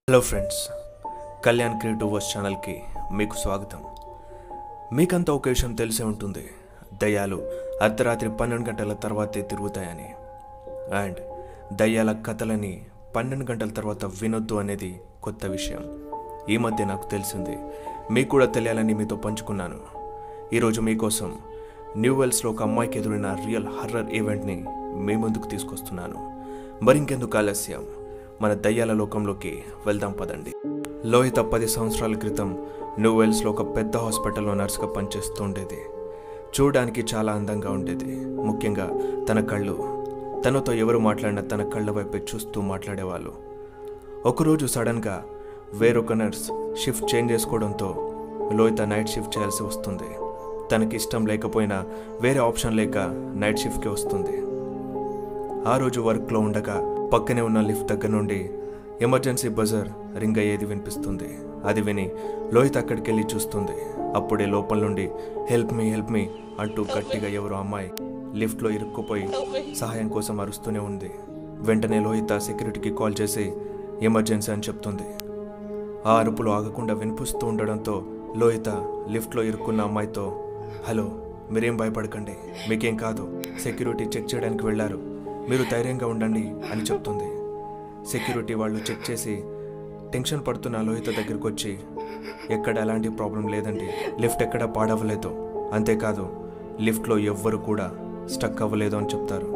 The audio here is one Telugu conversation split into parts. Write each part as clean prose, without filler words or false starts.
Hello friends, Kalyan creative verse ఛానల్కి మీకు స్వాగతం. మీకంతా ఒక విషయం తెలిసే ఉంటుంది, దయ్యాలు అర్ధరాత్రి 12 గంటల తర్వాతే తిరుగుతాయని. అండ్ దయ్యాల కథలని 12 గంటల తర్వాత వినొద్దు అనేది కొత్త విషయం. ఈ మధ్య నాకు తెలిసింది, మీకు కూడా తెలియాలని మీతో పంచుకున్నాను. ఈరోజు మీకోసం న్యూ వెల్స్లో ఒక అమ్మాయికి ఎదురైన రియల్ హర్రర్ ఈవెంట్ని మీ ముందుకు తీసుకొస్తున్నాను. మరింకెందుకు ఆలస్యం, మన దయ్యాల లోకంలోకి వెళ్దాం పదండి. లోహిత 10 సంవత్సరాల క్రితం న్యూ వెల్స్లో ఒక పెద్ద హాస్పిటల్లో నర్సుగా పనిచేస్తూ ఉండేది. చూడడానికి చాలా అందంగా ఉండేది. ముఖ్యంగా తన కళ్ళు, తనతో ఎవరు మాట్లాడినా తన కళ్ళ వైపే చూస్తూ మాట్లాడేవాళ్ళు. ఒకరోజు సడన్గా వేరొక నర్స్ షిఫ్ట్ చేంజ్ చేసుకోవడంతో లోహిత నైట్ షిఫ్ట్ చేయాల్సి వస్తుంది. తనకి ఇష్టం లేకపోయినా వేరే ఆప్షన్ లేక నైట్ షిఫ్ట్కి వస్తుంది. ఆ రోజు వర్క్లో ఉండగా పక్కనే ఉన్న లిఫ్ట్ దగ్గర నుండి ఎమర్జెన్సీ బజర్ రింగ్ అయ్యేది వినిపిస్తుంది. అది విని లోహిత అక్కడికి వెళ్ళి చూస్తుంది. అప్పుడే లోపల నుండి హెల్ప్ మీ అంటూ గట్టిగా ఎవరో అమ్మాయి లిఫ్ట్లో ఇరుక్కుపోయి సహాయం కోసం అరుస్తూనే ఉంది. వెంటనే లోహిత సెక్యూరిటీకి కాల్ చేసి ఎమర్జెన్సీ అని చెప్తుంది. ఆ అరుపులు ఆగకుండా వినిపిస్తూ ఉండడంతో లోహిత లిఫ్ట్లో ఇరుక్కున్న అమ్మాయితో, హలో, మీరేం భయపడకండి, మీకేం కాదు, సెక్యూరిటీ చెక్ చేయడానికి వెళ్ళారు, మీరు ధైర్యంగా ఉండండి అని చెప్తుంది. సెక్యూరిటీ వాళ్ళు చెక్ చేసి టెన్షన్ పడుతున్న లోహిత దగ్గరికి వచ్చి, ఎక్కడ ఎలాంటి ప్రాబ్లం లేదండి, లిఫ్ట్ ఎక్కడ పాడవ్వలేదు, అంతేకాదు లిఫ్ట్లో ఎవ్వరు కూడా స్టక్ అవ్వలేదు అని చెప్తారు.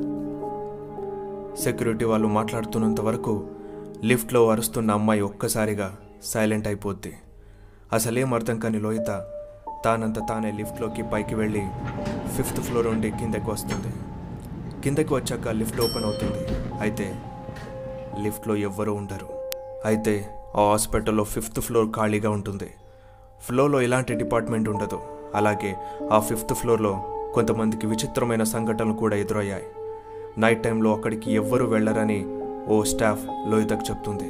సెక్యూరిటీ వాళ్ళు మాట్లాడుతున్నంత వరకు లిఫ్ట్లో అరుస్తున్న అమ్మాయి ఒక్కసారిగా సైలెంట్ అయిపోద్ది. అసలేం అర్థం కాని లోహిత తానంత తానే లిఫ్ట్లోకి పైకి వెళ్ళి 5th ఫ్లోర్ నుండి కిందకి వస్తుంది. కిందకి వచ్చాక లిఫ్ట్ ఓపెన్ అవుతుంది. అయితే లిఫ్ట్లో ఎవ్వరూ ఉండరు. అయితే ఆ హాస్పిటల్లో 5th ఫ్లోర్ ఖాళీగా ఉంటుంది. ఫ్లోర్లో ఎలాంటి డిపార్ట్మెంట్ ఉండదు. అలాగే ఆ 5th ఫ్లోర్లో కొంతమందికి విచిత్రమైన సంఘటనలు కూడా ఎదురయ్యాయి. నైట్ టైంలో అక్కడికి ఎవ్వరూ వెళ్ళరని ఓ స్టాఫ్ లోహితకు చెప్తుంది.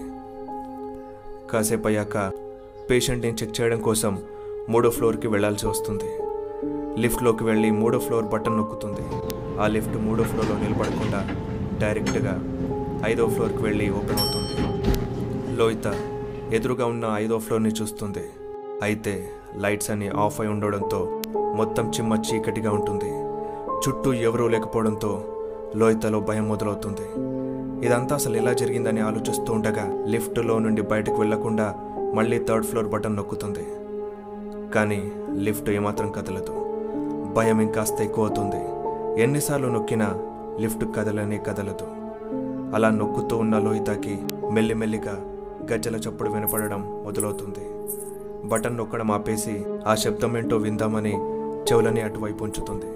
కాసేపు అయ్యాక పేషెంట్ని చెక్ చేయడం కోసం 3వ ఫ్లోర్కి వెళ్లాల్సి వస్తుంది. లిఫ్ట్లోకి వెళ్ళి 3వ ఫ్లోర్ బటన్ నొక్కుతుంది. ఆ లిఫ్ట్ 3వ ఫ్లోర్లో నిలబడకుండా డైరెక్ట్గా 5వ ఫ్లోర్కి వెళ్ళి ఓపెన్ అవుతుంది. లోహిత ఎదురుగా ఉన్న 5వ ఫ్లోర్ని చూస్తుంది. అయితే లైట్స్ అన్ని ఆఫ్ అయి ఉండడంతో మొత్తం చిమ్మ చీకటిగా ఉంటుంది. చుట్టూ ఎవరూ లేకపోవడంతో లోహితలో భయం మొదలవుతుంది. ఇదంతా అసలు ఎలా జరిగిందని ఆలోచిస్తూ ఉండగా లిఫ్ట్లో నుండి బయటకు వెళ్లకుండా మళ్ళీ 3rd ఫ్లోర్ బటన్ నొక్కుతుంది. కానీ లిఫ్ట్ ఏమాత్రం కదలదు. భయం ఇంకాస్త ఎక్కువ అవుతుంది. ఎన్నిసార్లు నొక్కినా లిఫ్ట్ కదలదు. అలా నొక్కుతూ ఉన్న లోహితకి మెల్లిమెల్లిగా గజ్జల చప్పుడు వినపడడం మొదలవుతుంది. బటన్ నొక్కడం ఆపేసి ఆ శబ్దం ఏంటో విందామని చెవులని అటువైపు ఉంచుతుంది.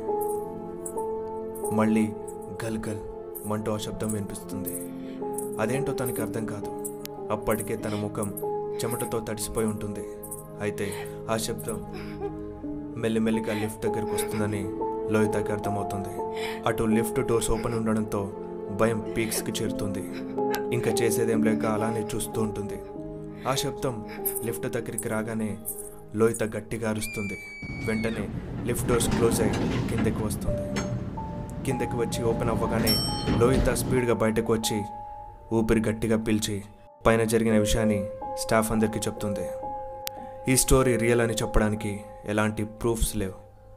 మళ్ళీ గల్ గల్ మంటూ ఆ శబ్దం వినిపిస్తుంది. అదేంటో తనకి అర్థం కాదు. అప్పటికే తన ముఖం చెమటతో తడిసిపోయి ఉంటుంది. అయితే ఆ శబ్దం మెల్లిమెల్లిగా లిఫ్ట్ దగ్గరికి వస్తుందని లోహితకి అర్థమవుతుంది. అటు లిఫ్ట్ డోర్స్ ఓపెన్ ఉండడంతో భయం పీక్స్కి చేరుతుంది. ఇంకా చేసేదేం లేక అలానే చూస్తూ ఉంటుంది. ఆ శబ్దం లిఫ్ట్ దగ్గరికి రాగానే లోహిత గట్టిగా అరుస్తుంది. వెంటనే లిఫ్ట్ డోర్స్ క్లోజ్ అయ్యి కిందకి వస్తుంది. కిందకి వచ్చి ఓపెన్ అవ్వగానే లోహిత స్పీడ్గా బయటకు వచ్చి ఊపిరి గట్టిగా పీల్చి పైన జరిగిన విషయాన్ని స్టాఫ్ అందరికీ చెప్తుంది. ఈ స్టోరీ రియల్ అని చెప్పడానికి ఎలాంటి ప్రూఫ్స్ లేవు.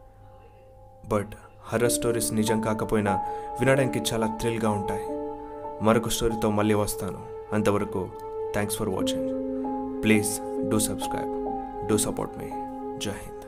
బట్ హర్రర్ స్టోరీస్ నిజం కాకపోయినా వినడానికి చాలా థ్రిల్గా ఉంటాయి. మరొక స్టోరీతో మళ్ళీ వస్తాను. అంతవరకు thanks for watching. Please do subscribe, do support me. జై హింద్.